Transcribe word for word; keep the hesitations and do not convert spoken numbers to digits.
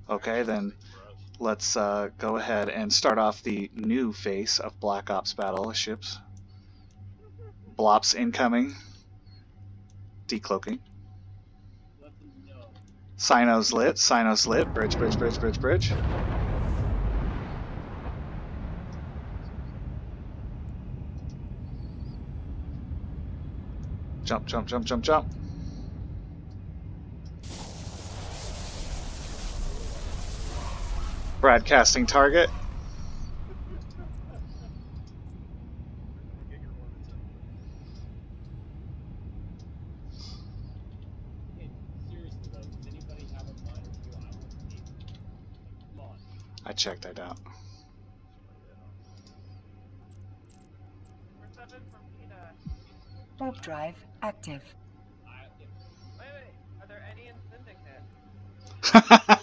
Okay, then let's uh, go ahead and start off the new phase of Black Ops battleships. BLOPS incoming. Decloaking. Sinos lit. Sinos lit. Bridge, bridge, bridge, bridge, bridge. Jump, jump, jump, jump, jump. Broadcasting target. I checked, I doubt. Warp drive active. Wait, wait. Are there any in Syndicate?